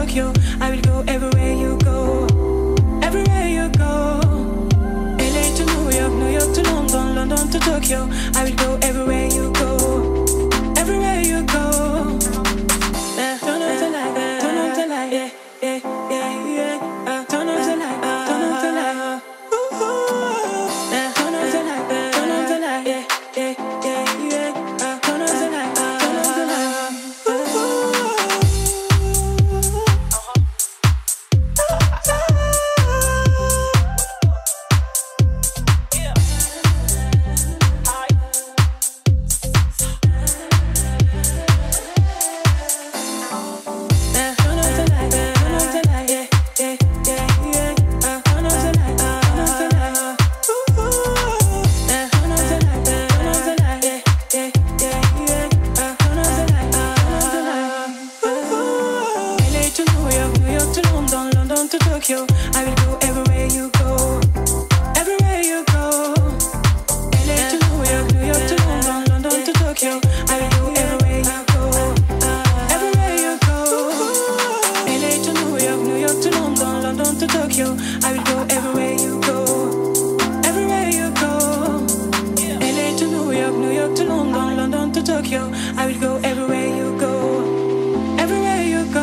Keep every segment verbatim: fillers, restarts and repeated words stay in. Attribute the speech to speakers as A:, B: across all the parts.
A: Tokyo, I will go everywhere you go. Everywhere you go. L A to New York, New York to London, London to Tokyo, I will go everywhere you go. Everywhere you go. Uh, turn up the light, uh, turn up the light, yeah, yeah, yeah, yeah. Uh, turn up the light, uh, turn up the light. Ooh, ooh. Uh, turn up the light, uh, turn up the light, yeah, yeah, yeah, yeah. Uh, turn up the light, uh, turn up the light. I will go everywhere you go. Everywhere you go. L A to New York, New York to London, London to Tokyo, I will go everywhere you go. Everywhere you go. L A to New York, New York to London, London to Tokyo, I will go everywhere you go. Everywhere you go. L A to New York, New York to London, London to Tokyo, I will go everywhere you go. Everywhere you go.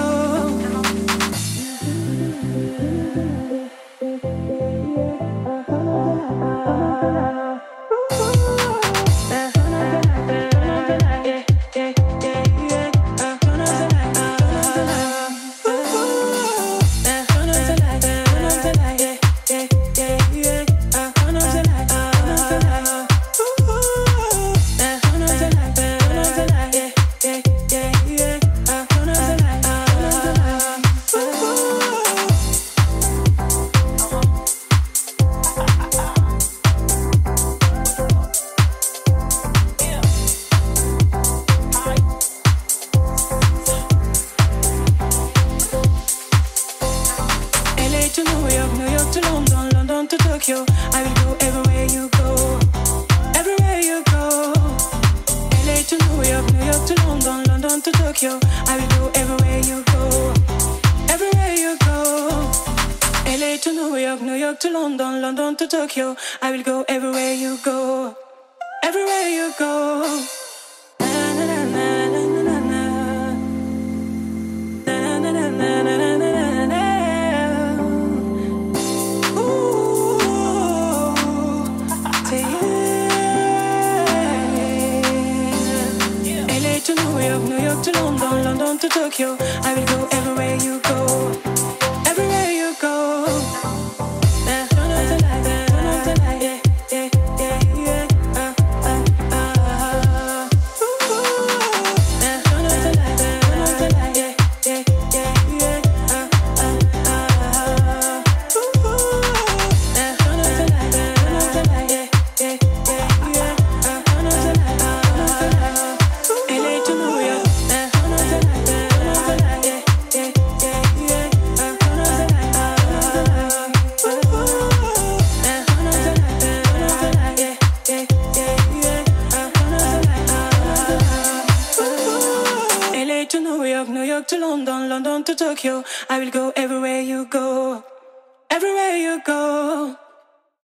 A: To New York, New York to London, London to Tokyo, I will go everywhere you go. Everywhere you go. L A to New York, New York to London, London to Tokyo, I will go everywhere you go. Everywhere you go. L A to New York, New York to London, London to Tokyo, I will go everywhere you go. Everywhere you go. Na na na na na na na. Na na na na na na na. To New York, New York to London, London to Tokyo, I will go everywhere you go. Everywhere you go. Uh, turn up the light, uh, turn up the light, yeah, yeah, yeah, yeah. Uh, uh, uh. Ooh, ooh. Uh, turn up the light, uh, turn up the light, yeah, yeah, yeah, yeah. Uh, uh, uh. Ooh, ooh. Uh, turn up the light, uh, turn up the light, yeah, yeah, yeah, yeah. Uh, turn up the light, uh, turn up the light. L A to New York, uh, turn up the light, uh, turn up the light, yeah, yeah, yeah, yeah. Uh, turn up the light, uh, turn up the light. Ooh, ooh. Uh, turn up the light, uh, turn up the light, yeah, yeah, yeah, yeah. Uh, turn up the light, uh, turn up the light. Ooh, ooh. L A to New York, New York to London, London to Tokyo, I will go everywhere you go. Everywhere you go.